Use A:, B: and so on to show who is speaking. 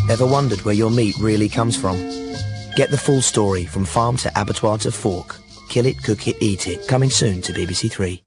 A: Ever wondered where your meat really comes from? Get the full story from farm to abattoir to fork. Kill it, cook it, eat it. Coming soon to BBC Three.